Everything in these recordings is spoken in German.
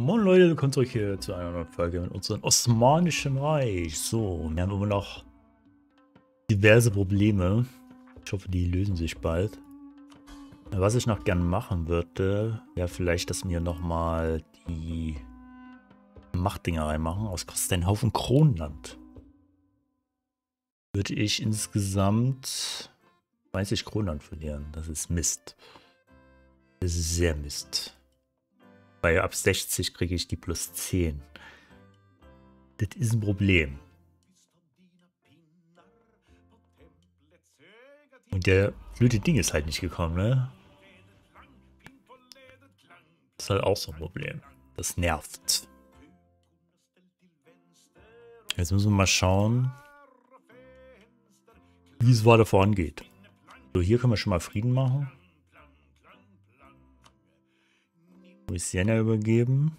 Moin Leute, willkommen zurück hier zu einer neuen Folge in unserem Osmanischen Reich. So, wir haben immer noch diverse Probleme. Ich hoffe, die lösen sich bald. Was ich noch gern machen würde, wäre vielleicht, dass wir nochmal die Machtdinger reinmachen. Das kostet einen Haufen Kronenland. Würde ich insgesamt 20 Kronenland verlieren. Das ist Mist. Das ist sehr Mist. Bei ab 60 kriege ich die plus 10. Das ist ein Problem. Und der blöde Ding ist halt nicht gekommen, ne? Das ist halt auch so ein Problem. Das nervt. Jetzt müssen wir mal schauen, wie es weiter vorangeht. So, hier können wir schon mal Frieden machen. Louisiana übergeben.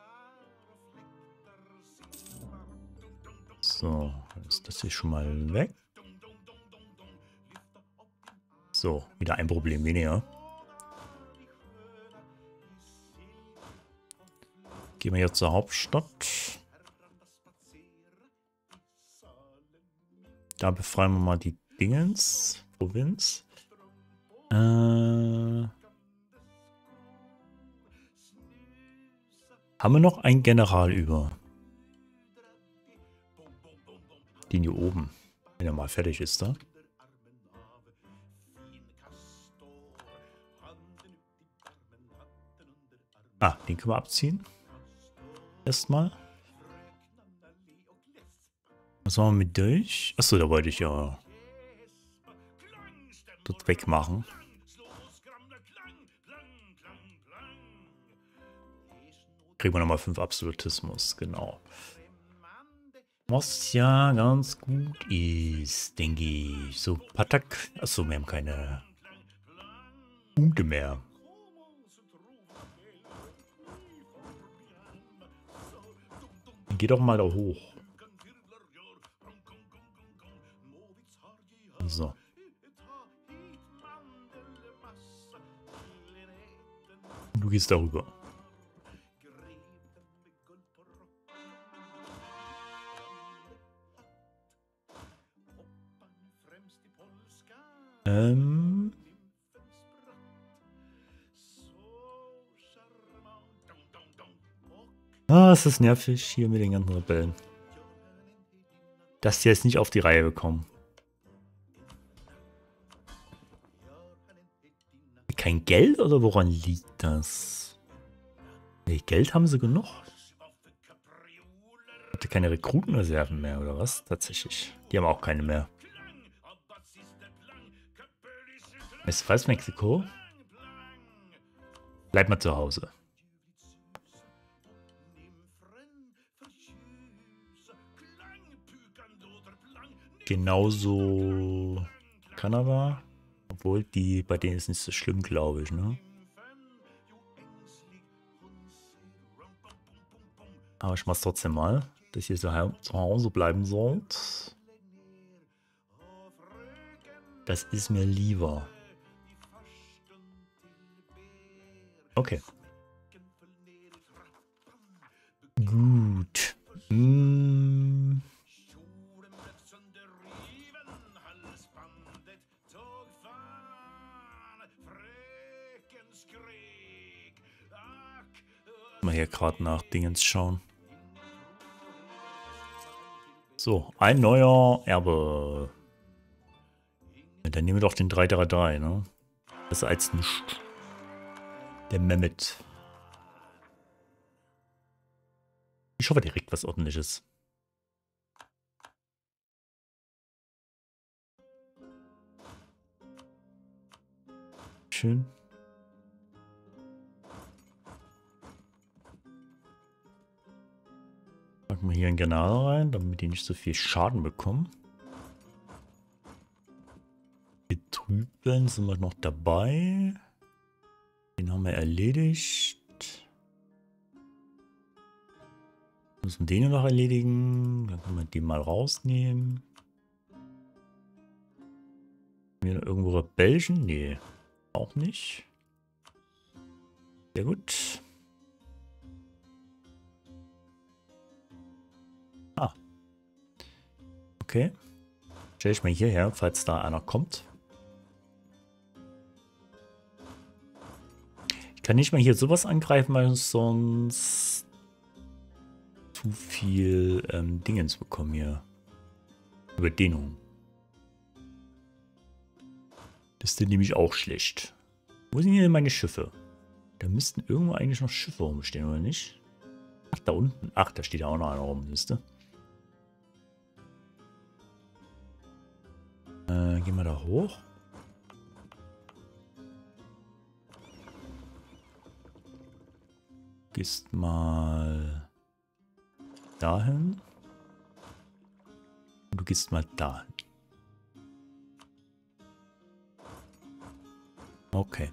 So, ist das hier schon mal weg. So, wieder ein Problem weniger. Gehen wir jetzt zur Hauptstadt. Da befreien wir mal die Dingens, Provinz. Haben wir noch einen General über? Den hier oben. Wenn er mal fertig ist da. Ah, den können wir abziehen. Erstmal. Was machen wir mit durch? Achso, da wollte ich ja dort wegmachen. Kriegen wir nochmal 5 Absolutismus, genau. Was ja ganz gut ist, denke ich. So, Patak. Achso, wir haben keine Punkte mehr. Geh doch mal da hoch. So. Du gehst darüber. Ah, es ist nervig hier mit den ganzen Rebellen. Dass die jetzt nicht auf die Reihe bekommen. Kein Geld oder woran liegt das? Nee, Geld haben sie genug. Hatte keine Rekrutenreserven mehr oder was? Tatsächlich. Die haben auch keine mehr. Weiß Mexiko? Bleib mal zu Hause. Genauso Kanada. Obwohl, bei denen ist nicht so schlimm, glaube ich, ne? Aber ich mach's trotzdem mal, dass ihr zu Hause bleiben sollt. Das ist mir lieber. Okay. Gut. Mal hier gerade nach Dingens schauen. So, ein neuer Erbe. Dann nehmen wir doch den 333, ne? Besser als nichts. Der Mehmet. Ich hoffe, der kriegt was Ordentliches. Schön. Packen wir hier einen General rein, damit die nicht so viel Schaden bekommen. Betrüben sind wir noch dabei. Den haben wir erledigt. Müssen den noch erledigen. Dann können wir den mal rausnehmen. Haben wir noch irgendwo Rebellen? Nee, auch nicht. Sehr gut. Okay. Stell ich mal hierher, falls da einer kommt. Ich kann nicht mal hier sowas angreifen, weil ich sonst zu viel Dingens bekommen hier. Überdehnung. Das ist dann nämlich auch schlecht. Wo sind hier meine Schiffe? Da müssten irgendwo eigentlich noch Schiffe rumstehen, oder nicht? Ach, da unten. Ach, da steht ja auch noch einer rum, siehst du? Gehen wir da hoch. Gehst mal dahin. Und du gehst mal dahin. Okay.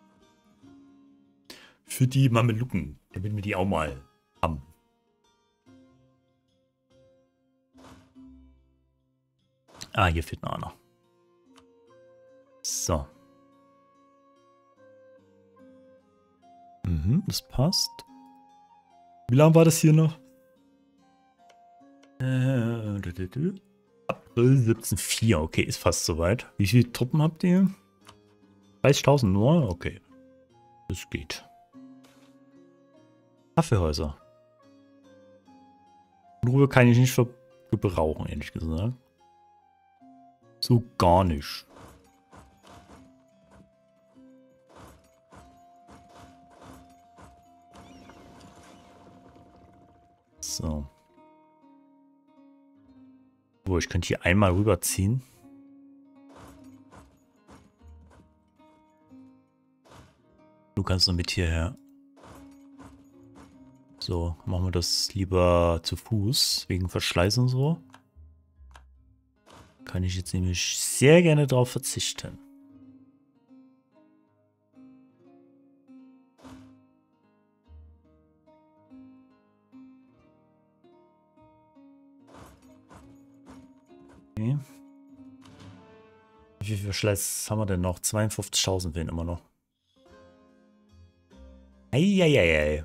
Für die Mamelucken, damit wir die auch mal haben. Ah, hier fehlt noch einer. So. Mhm, das passt. Wie lange war das hier noch? April 17.04. Okay, ist fast soweit. Wie viele Truppen habt ihr? 30.000 nur? Okay. Das geht. Kaffeehäuser. Ruhe kann ich nicht gebrauchen, ehrlich gesagt. So gar nicht. So. Wo, ich könnte hier einmal rüberziehen. Du kannst noch mit hierher. So, machen wir das lieber zu Fuß, wegen Verschleiß und so. Kann ich jetzt nämlich sehr gerne drauf verzichten. Okay. Wie viel Verschleiß haben wir denn noch? 52.000 fehlen immer noch. Eieiei.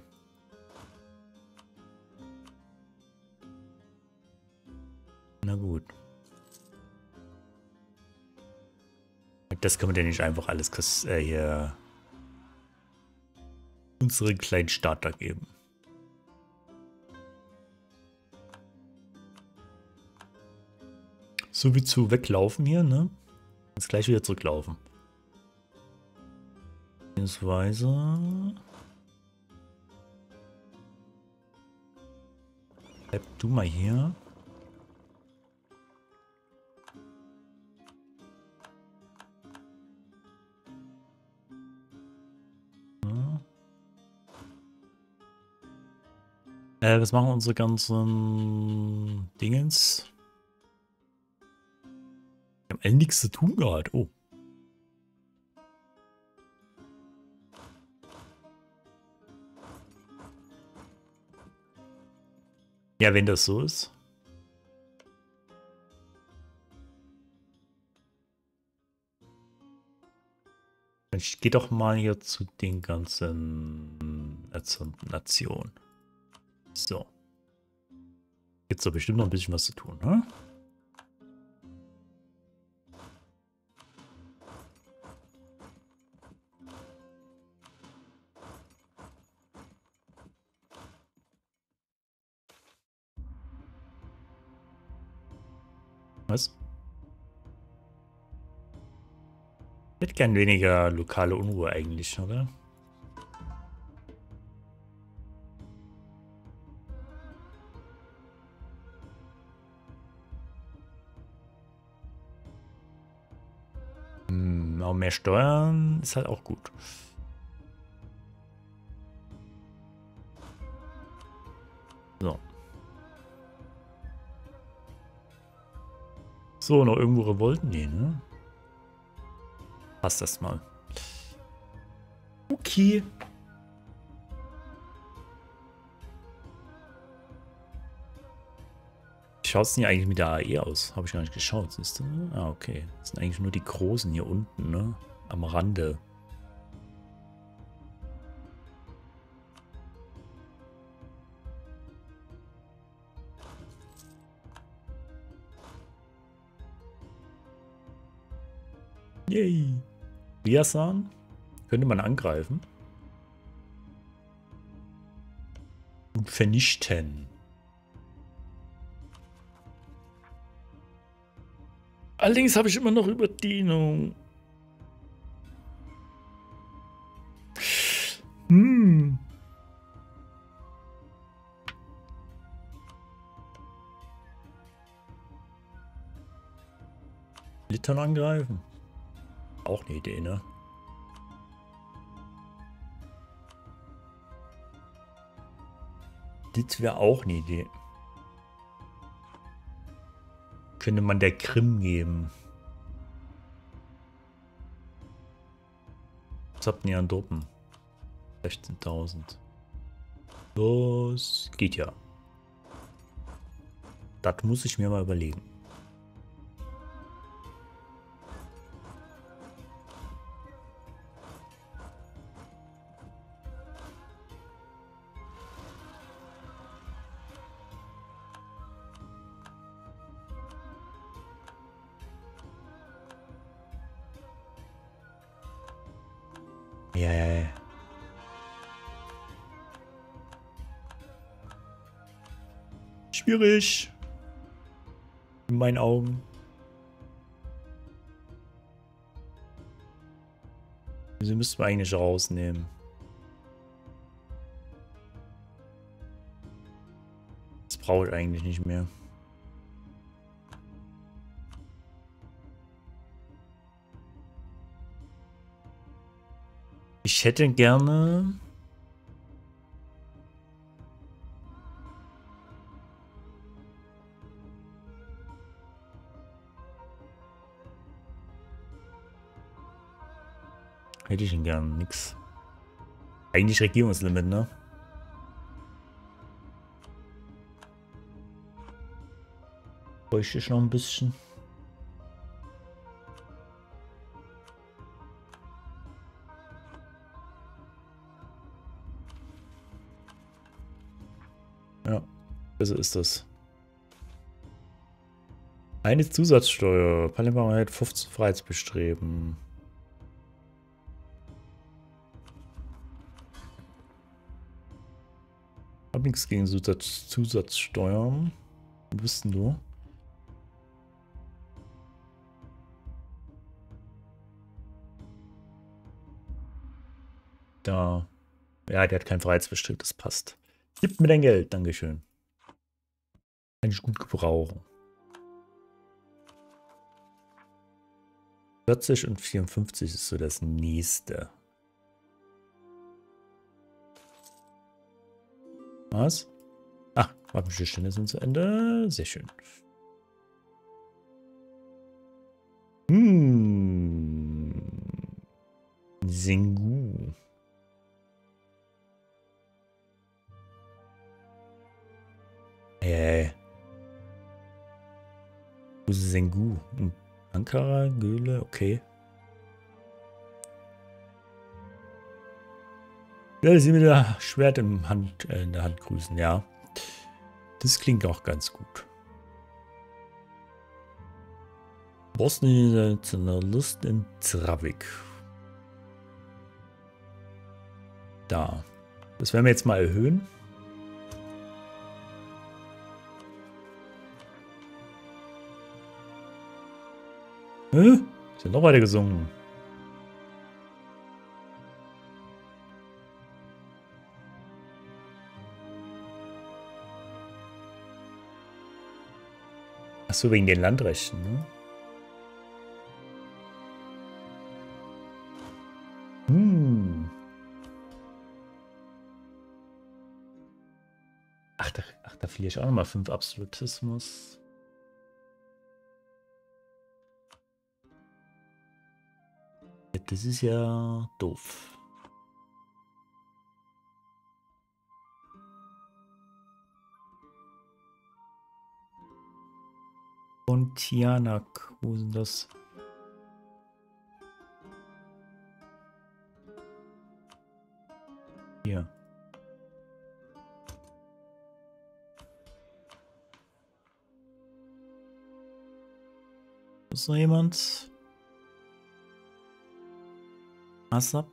Na gut. Das können wir denn nicht einfach alles hier unseren kleinen Starter geben. So wie zu weglaufen hier, ne? Jetzt gleich wieder zurücklaufen. Beziehungsweise... Bleib du mal hier. Was machen unsere ganzen Dingens? Wir haben alle nichts zu tun gerade. Oh. Ja, wenn das so ist. Ich gehe doch mal hier zu den ganzen Nationen. So. Gibt's doch bestimmt noch ein bisschen was zu tun, ne? Was? Ich hätte gern weniger lokale Unruhe eigentlich, oder? Aber mehr Steuern ist halt auch gut. So. So, noch irgendwo Revolten? Nee, ne? Passt das mal. Okay. Wie schaut es denn hier eigentlich mit der AE aus? Habe ich gar nicht geschaut, siehst du? Ah, okay. Das sind eigentlich nur die Großen hier unten, ne? Am Rande. Yay. Riasan könnte man angreifen. Und vernichten. Allerdings habe ich immer noch Überdehnung. Litauen angreifen. Auch eine Idee, ne? Das wäre auch eine Idee. Könnte man der Krim geben. Was habt ihr an Truppen? 16.000. Das geht ja. Das muss ich mir mal überlegen. Ja, ja, ja. Schwierig. In meinen Augen. Sie müssten wir eigentlich rausnehmen. Das brauche ich eigentlich nicht mehr. Ich hätte gerne... Hätte ich ihn gern, nix. Eigentlich Regierungslimit, ne? Bräuchte ich noch ein bisschen. Ja, so ist das. Eine Zusatzsteuer. Parlament 15 Freiheitsbestreben. Hab nichts gegen Zusatzsteuern. Wo bist denn du? Da. Ja, der hat kein Freiheitsbestreben, das passt. Gib mir dein Geld, Dankeschön. Kann ich gut gebrauchen. 40 und 54 ist so das nächste. Was? Ach, Waffenstillstände sind zu Ende. Sehr schön. Sengu. Wo ist Sengu? Ankara, Göle, okay. Ja, sie mit der Schwert in der Hand grüßen, ja. Das klingt auch ganz gut. Bosnien Nationalist in Zravik. Da. Das werden wir jetzt mal erhöhen. Ist ja noch weiter gesungen. Achso, wegen den Landrechten, ne? Ach, da verliere ich auch nochmal 5 Absolutismus. Das ist ja doof. Pontianak, wo sind das? Hier. Ist noch jemand? ASAP.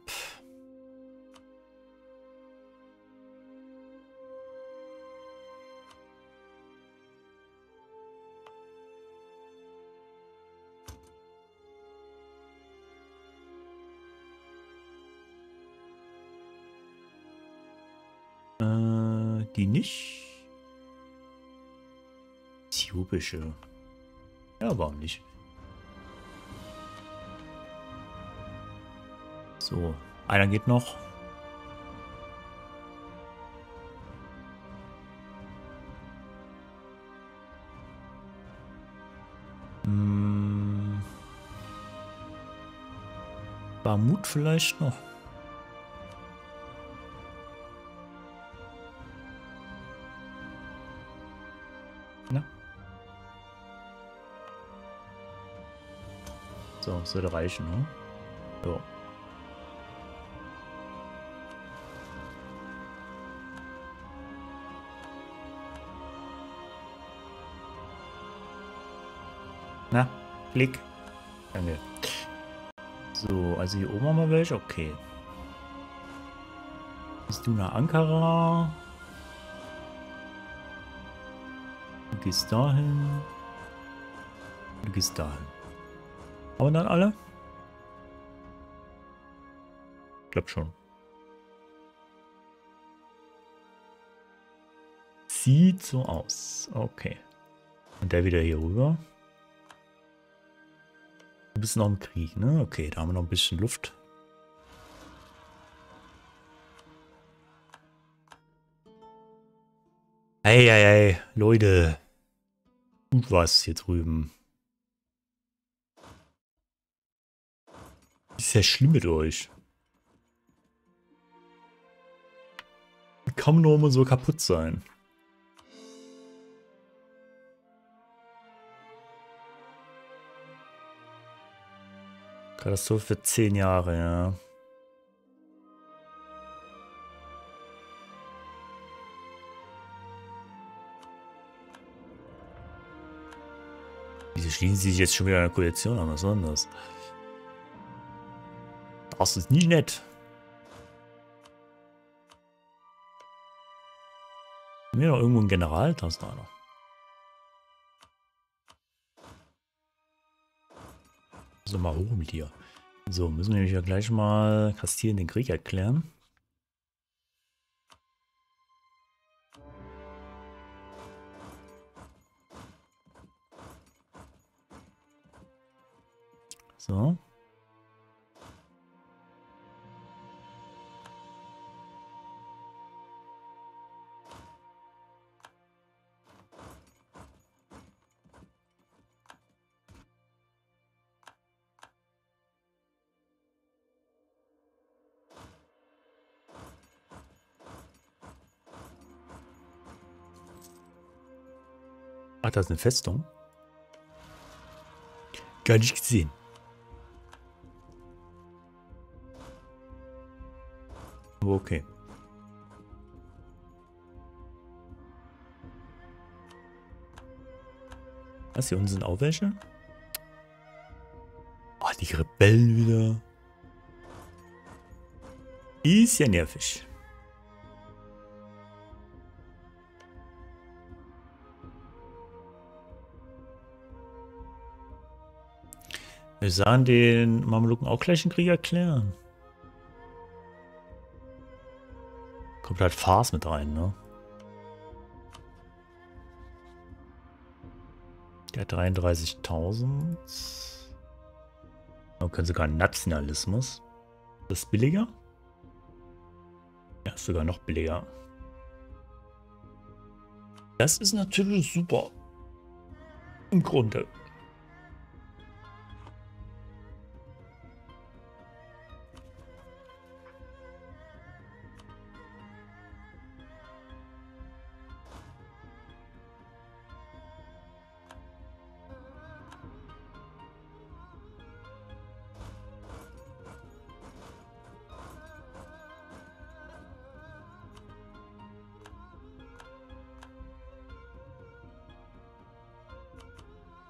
Die nicht. Äthiopische. Ja, warum nicht? So, einer geht noch. Barmut vielleicht noch. Na? So, sollte reichen, ne? So. Na, Klick. Danke. So, also hier oben haben wir welche. Okay. Bist du nach Ankara? Du gehst dahin. Du gehst dahin. Haben wir dann alle? Ich glaube schon. Sieht so aus. Okay. Und der wieder hier rüber. Du bist noch im Krieg, ne? Okay, da haben wir noch ein bisschen Luft. Hey, hey, hey, Leute. Gut was hier drüben. Ist ja schlimm mit euch. Wie kann man nur immer so kaputt sein? Katastrophe für 10 Jahre, ja. Wieso schließen sie sich jetzt schon wieder eine Koalition an? Was soll denn das? Das ist nicht nett. Haben wir noch irgendwo einen General? Da ist noch einer. So, mal hoch mit dir. So, müssen wir nämlich ja gleich mal Kastilien den Krieg erklären. So. Ach, das ist eine Festung. Gar nicht gesehen. Aber okay. Was, hier unten sind auch welche? Oh, die Rebellen wieder. Ist ja nervig. Wir sahen den Mameluken auch gleich einen Krieg erklären. Kommt halt Fars mit rein, ne? Der hat 33.000. Dann können sogar Nationalismus. Das ist billiger? Ja, ist sogar noch billiger. Das ist natürlich super. Im Grunde.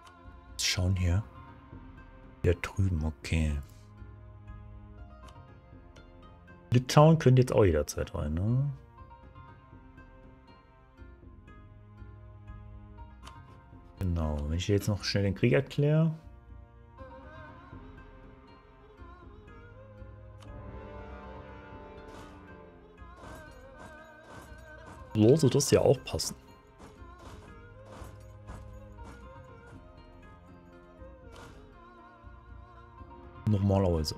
Schauen hier. Hier drüben, okay. Litauen könnte jetzt auch jederzeit rein, ne? Genau, wenn ich jetzt noch schnell den Krieg erkläre. Sollte das ja auch passen. Normalerweise.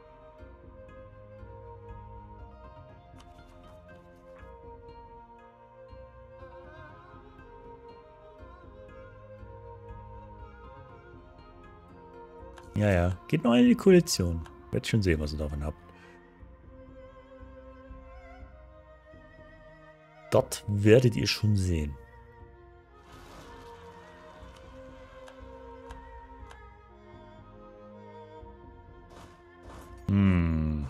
Ja, ja. Geht noch in die Koalition. Werd schon sehen, was ihr davon habt. Das werdet ihr schon sehen. Hm.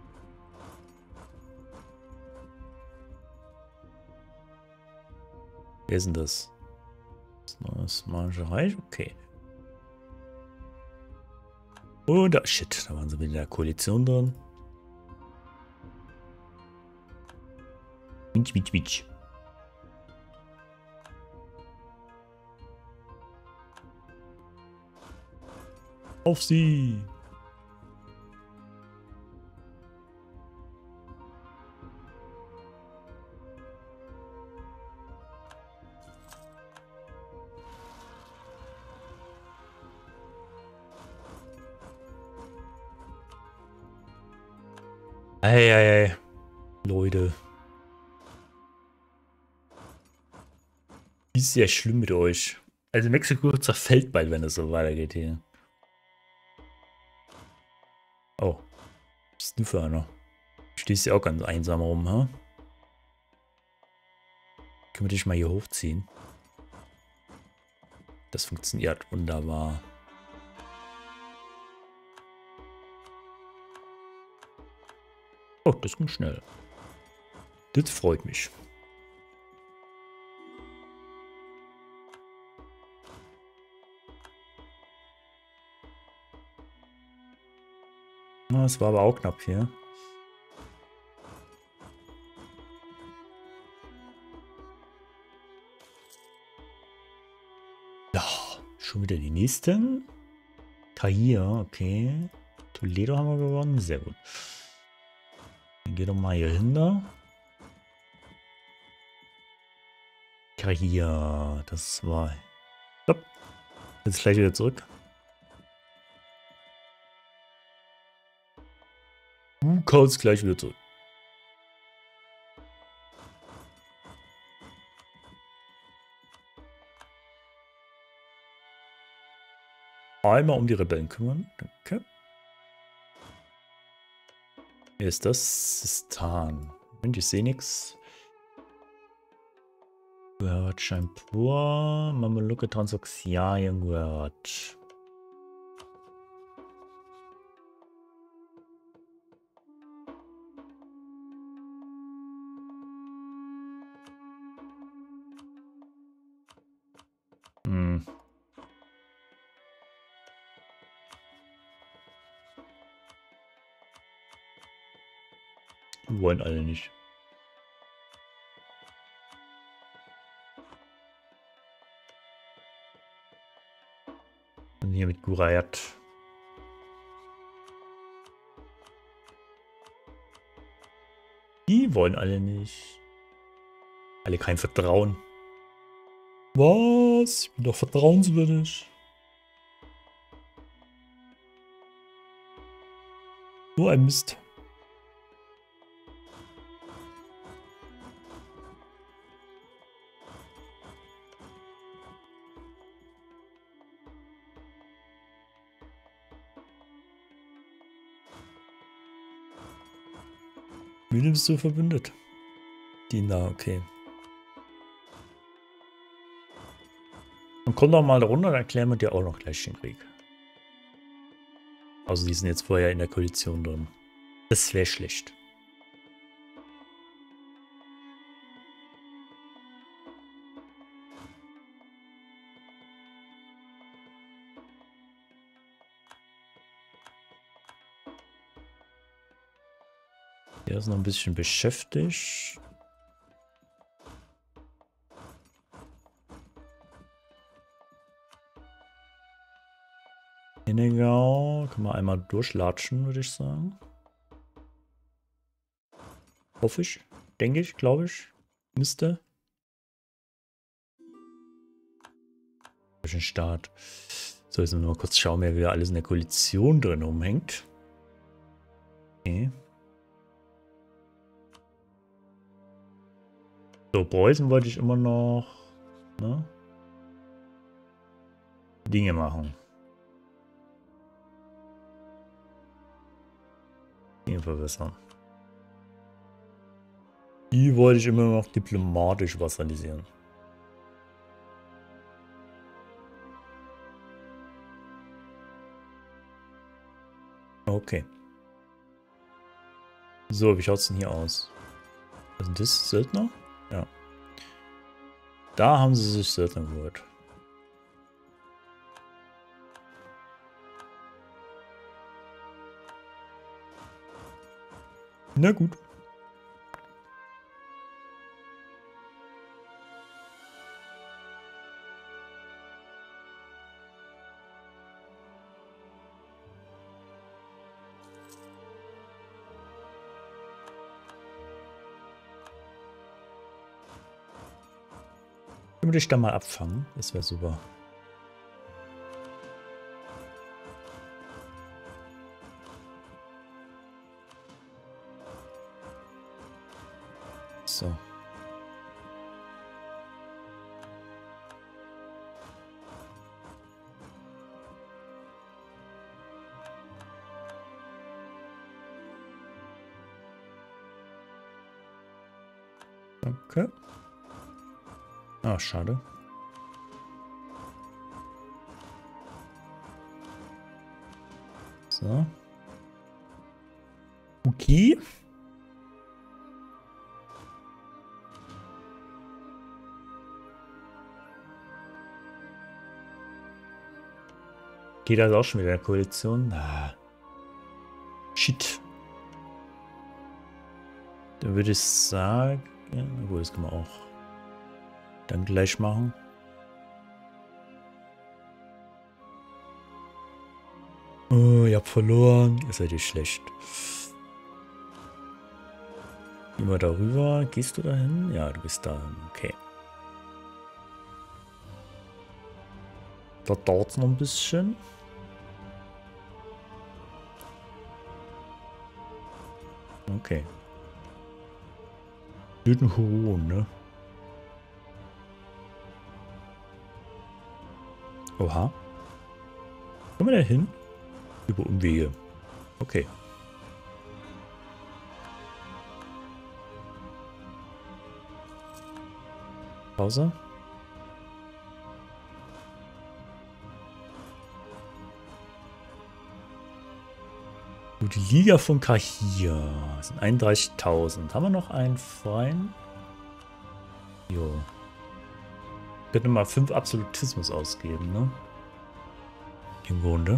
Wer ist denn das? Das Osmanische Reich? Okay. Und da, shit, da waren sie wieder in der Koalition drin. Mitsch, mitsch, mitsch. Auf sie! Eieiei. Leute. Ist sehr schlimm mit euch. Also Mexiko zerfällt bald, wenn es so weitergeht hier. Oh. Was ist denn für einer? Stehst ja auch ganz einsam rum, ha? Können wir dich mal hier hochziehen? Das funktioniert wunderbar. Oh, das ging schnell. Das freut mich. Das war aber auch knapp hier. Ja, schon wieder die nächsten. Tahir, okay. Toledo haben wir gewonnen. Sehr gut. Dann geh doch mal hier hin da. Tahir, das war... Stopp. Jetzt gleich wieder zurück. Du kommst gleich wieder zurück. Einmal um die Rebellen kümmern. Danke. Wer ist das? Sistan. Moment, ich sehe nichts. Gehört Scheinpur. Mameluke Transoxianien gehört. Hm. Die wollen alle nicht. Und hier mit Gurayat. Die wollen alle nicht. Alle kein Vertrauen. Was? Ich bin doch vertrauenswürdig. So ein Mist. Wie nimmst du verbündet? Die da, okay. Und komm doch mal da runter, dann erklären wir dir auch noch gleich den Krieg. Also die sind jetzt vorher in der Koalition drin. Das wäre schlecht. Der ist noch ein bisschen beschäftigt. Hennegau. Kann man einmal durchlatschen, würde ich sagen. Hoffe ich. Denke ich, glaube ich. Müsste. Durch den Start. So, jetzt müssen wir mal kurz schauen, wer wieder alles in der Koalition drin rumhängt. Okay. So, Preußen wollte ich immer noch, ne, Dinge machen. Dinge verbessern. Die wollte ich immer noch diplomatisch vassalisieren. Okay. So, wie schaut es denn hier aus? Was ist das? Söldner? Ja. Da haben sie sich Söldner geholt. Na gut. Können wir dich da mal abfangen? Das wäre super. So. Okay. Ah, schade. So. Okay. Geht das auch schon wieder in der Koalition? Ah. Shit. Dann würde ich sagen... Obwohl, das kann man auch dann gleich machen. Oh, ihr habt verloren. Ihr seid ihr schlecht. Gehen wir darüber. Gehst du dahin? Ja, du bist dahin. Okay. Da dauert es noch ein bisschen. Okay. Lüdenhuron, ne? Oha. Kommen wir da hin? Über Umwege. Okay. Pause. Gut, die Liga von Kahir sind 31.000. Haben wir noch einen freien? Jo. Könnte mal 5 Absolutismus ausgeben, ne? Im Grunde.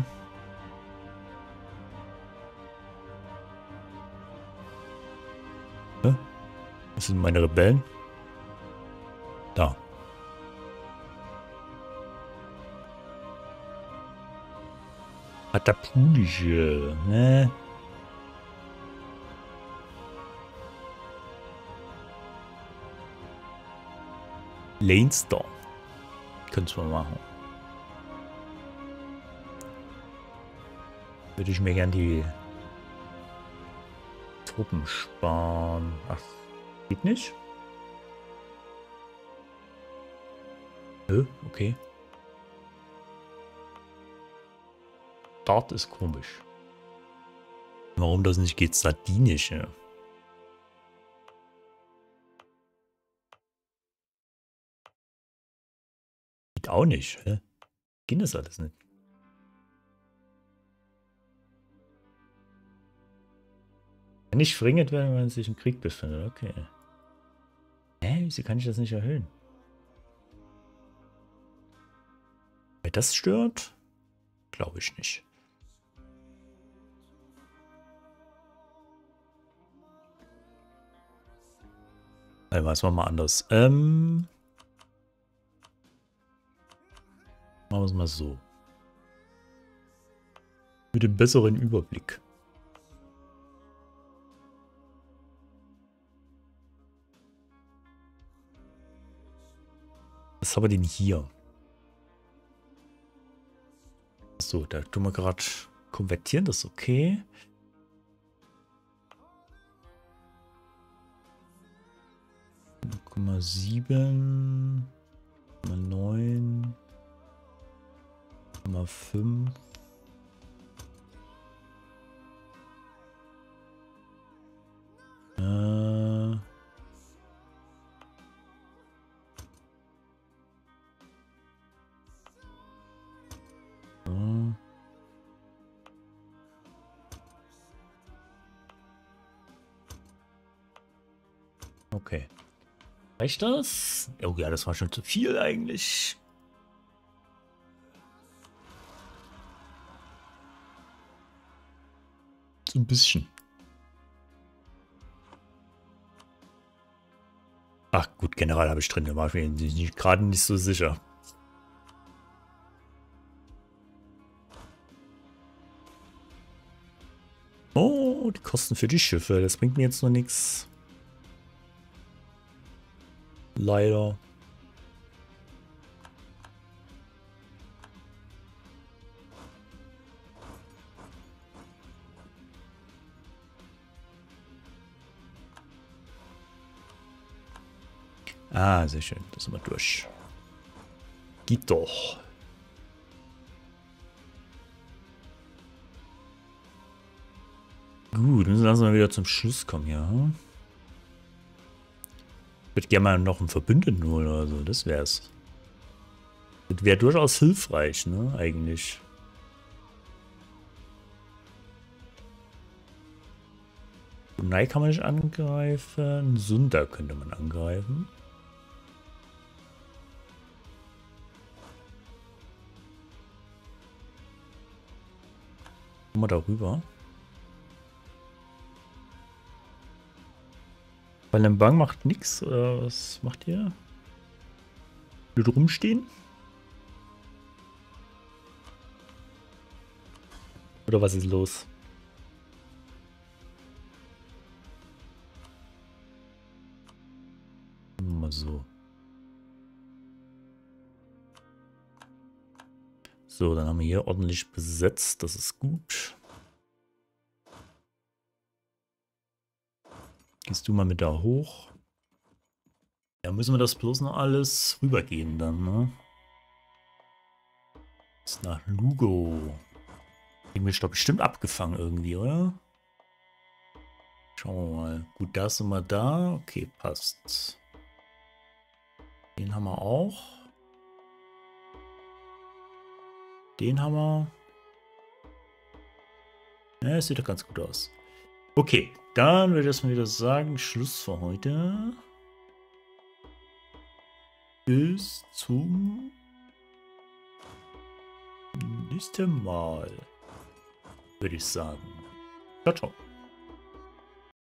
Ne? Was sind meine Rebellen? Da. Atapulische, ne? Leinster. Könnte man machen. Würde ich mir gern die Truppen sparen. Ach, geht nicht? Okay. Start ist komisch. Warum das nicht geht? Sardinische. Geht auch nicht, hä? Geht das alles nicht? Kann nicht verringert werden, wenn man sich im Krieg befindet. Okay. Hä? Wieso kann ich das nicht erhöhen? Weil das stört? Glaube ich nicht. Also, was machen wir anders? Machen wir es mal so. Mit dem besseren Überblick. Was haben wir denn hier? So, da tun wir gerade konvertieren, das ist okay. Komma 7, 9, 5. Okay. Reicht das? Oh ja, das war schon zu viel eigentlich. So ein bisschen. Ach gut, General habe ich drin. Da war ich mir gerade nicht so sicher. Oh, die Kosten für die Schiffe. Das bringt mir jetzt noch nichts. Leider. Ah, sehr schön. Das sind wir durch. Geht doch. Gut, dann lassen wir wieder zum Schluss kommen hier. Ich würde gerne mal noch einen Verbündeten holen oder so. Das wär's. Das wäre durchaus hilfreich, ne? Eigentlich. Brunei kann man nicht angreifen. Sunda könnte man angreifen. Kommen wir darüber. Palembang macht nichts, oder was macht ihr? Blöd rumstehen? Oder was ist los? Mal so. So, dann haben wir hier ordentlich besetzt. Das ist gut. Gehst du mal mit da hoch? Ja, müssen wir das bloß noch alles rübergehen dann, ne? Ist nach Lugo. Kriegen wir doch bestimmt abgefangen irgendwie, oder? Schauen wir mal. Gut, da sind wir da. Okay, passt. Den haben wir auch. Den haben wir. Ja, es sieht doch ganz gut aus. Okay, dann würde ich erstmal wieder sagen, Schluss für heute. Bis zum nächsten Mal, würde ich sagen. Ciao, ciao.